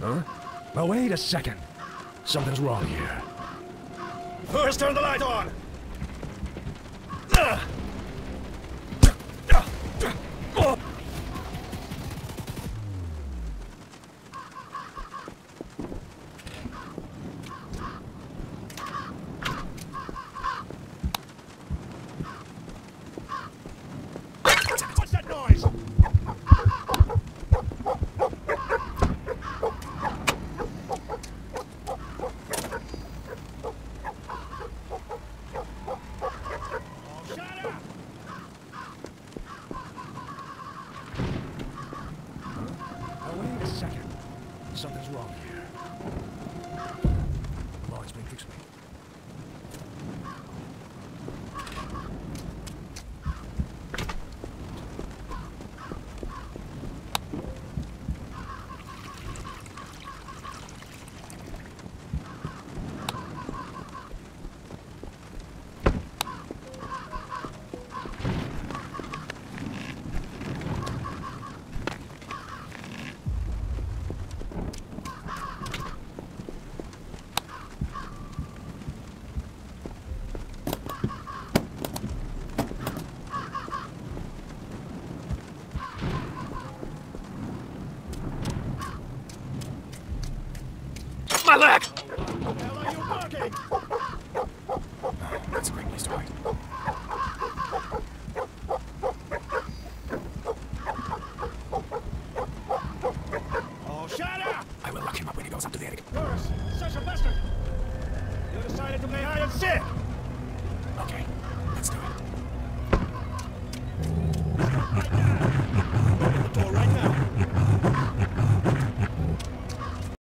Huh? Well, wait a second. Something's wrong here. First, turn the light on! What's that noise? Well, wait a second. Something's wrong here. Light's been fixed. My leg! What the hell are you barking? Oh, that's a great place to hide. Oh, shut up! I will lock him up when he goes up to the attic. Yours, such a bastard! You decided to play hide and seek!